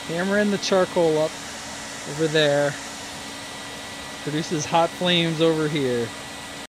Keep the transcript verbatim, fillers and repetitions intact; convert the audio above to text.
Hammering the charcoal up over there. Produces hot flames over here.